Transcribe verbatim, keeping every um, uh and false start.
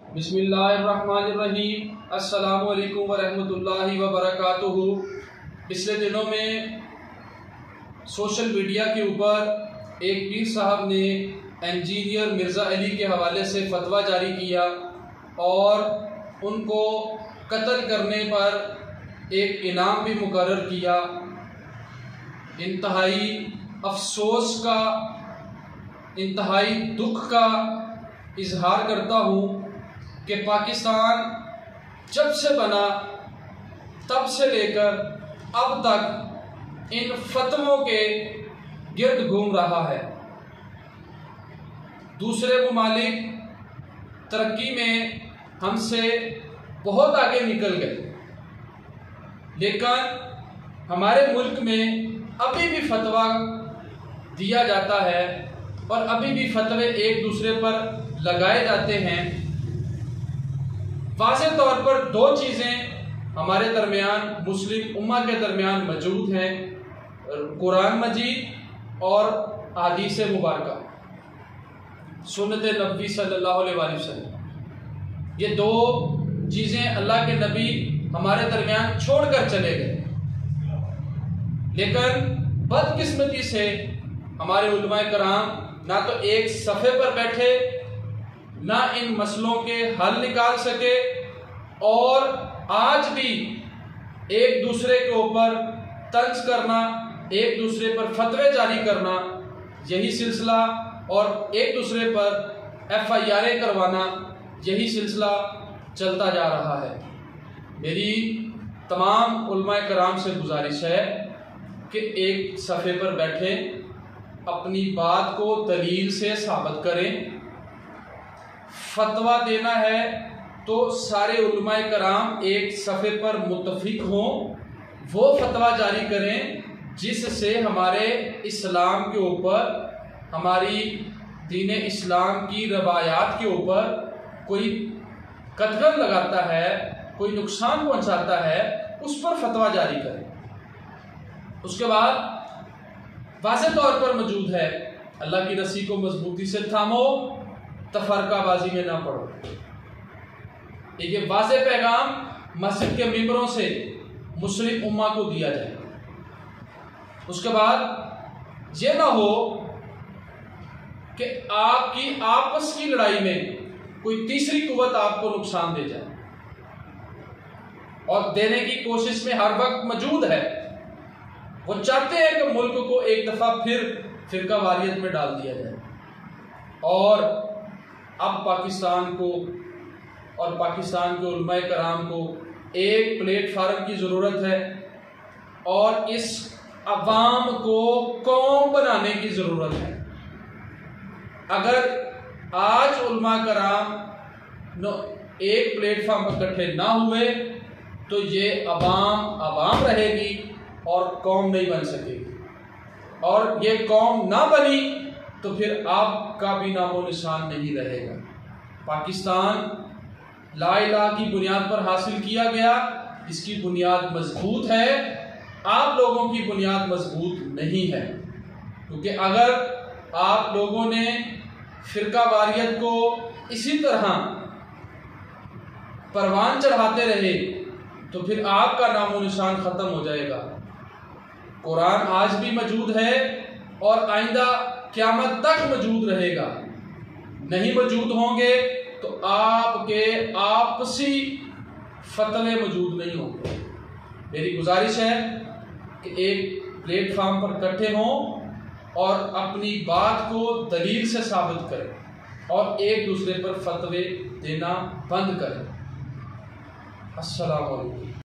बिस्मिल्लाहिर्रहमानिर्रहीम। अस्सलामु अलैकुम वरहमतुल्लाहि वबरकातुहू। पिछले दिनों में सोशल मीडिया के ऊपर एक पीर साहब ने इंजीनियर मिर्ज़ा अली के हवाले से फतवा जारी किया और उनको कत्ल करने पर एक इनाम भी मुकर्रर किया। इंतहाई अफसोस का, इंतहाई दुख का इजहार करता हूँ कि पाकिस्तान जब से बना तब से लेकर अब तक इन फतवों के गिर्द घूम रहा है। दूसरे ममालिक तरक्की में हमसे बहुत आगे निकल गए, लेकिन हमारे मुल्क में अभी भी फतवा दिया जाता है और अभी भी फतवे एक दूसरे पर लगाए जाते हैं। वाज़ेह तौर पर दो चीज़ें हमारे दरमियान, मुस्लिम उम्मा के दरमियान मौजूद हैं, कुरान मजीद और अहादीस मुबारका, सुन्नत नबी सल्लल्लाहु अलैहि वसल्लम। ये दो चीज़ें अल्लाह के नबी हमारे दरमियान छोड़कर चले गए, लेकिन बदकिस्मती से हमारे उलमाए कराम ना तो एक सफ़े पर बैठे, ना इन मसलों के हल निकाल सके और आज भी एक दूसरे के ऊपर तंज करना, एक दूसरे पर फतवे जारी करना, यही सिलसिला, और एक दूसरे पर एफ आई आर करवाना, यही सिलसिला चलता जा रहा है। मेरी तमाम उलमाए कराम से गुजारिश है कि एक सफ़े पर बैठे, अपनी बात को दलील से साबित करें। फतवा देना है तो सारे उलमाए कराम एक सफ़े पर मुत्तफिक हों, वो फतवा जारी करें जिससे हमारे इस्लाम के ऊपर, हमारी दीन इस्लाम की रवायात के ऊपर कोई कदगन लगाता है, कोई नुकसान पहुंचाता है, उस पर फतवा जारी करें। उसके बाद वाज़ेह तौर पर मौजूद है, अल्लाह की रस्सी को मजबूती से थामो, तफरकाबाजी में ना पड़ो। ये वाज़ेह पैगाम मस्जिद के मिंबरों से मुस्लिम उम्मा को दिया जाए। उसके बाद ये ना हो कि आपकी आपस की लड़ाई में कोई तीसरी कुव्वत आपको नुकसान दे जाए, और देने की कोशिश में हर वक्त मौजूद है। वो चाहते हैं कि मुल्क को एक दफा फिर फिरका वारियत में डाल दिया जाए, और अब पाकिस्तान को और पाकिस्तान के उलमाए कराम को एक प्लेटफार्म की ज़रूरत है, और इस अवाम को कौम बनाने की ज़रूरत है। अगर आज उलमा कराम एक प्लेटफार्म पर इकट्ठे ना हुए तो ये अवाम अवाम रहेगी और कौम नहीं बन सकेगी, और ये कौम ना बनी तो फिर आपका भी नामो निशान नहीं रहेगा। पाकिस्तान ला इलाहा की बुनियाद पर हासिल किया गया, इसकी बुनियाद मजबूत है, आप लोगों की बुनियाद मजबूत नहीं है। क्योंकि अगर आप लोगों ने फिरका वारियत को इसी तरह परवान चढ़ाते रहे तो फिर आपका नामो निशान खत्म हो जाएगा। कुरान आज भी मौजूद है और आइंदा क़यामत तक मौजूद रहेगा। नहीं मौजूद होंगे तो आपके आपसी फतवे मौजूद नहीं होंगे। मेरी गुजारिश है कि एक प्लेटफार्म पर इकट्ठे हों और अपनी बात को दलील से साबित करें और एक दूसरे पर फतवे देना बंद करें। अस्सलाम वालेकुम।